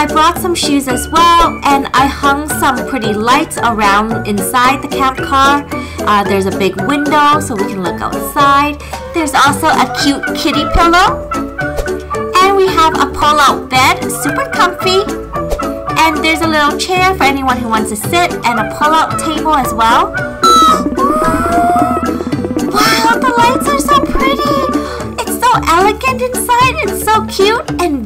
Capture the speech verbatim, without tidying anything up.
I brought some shoes as well, and I hung some pretty lights around inside the camp car. Uh, there's a big window so we can look outside. There's also a cute kitty pillow. And we have a pull-out bed, super comfy. And there's a little chair for anyone who wants to sit, and a pull-out table as well. Wow, the lights are so pretty. It's so elegant inside. It's so cute and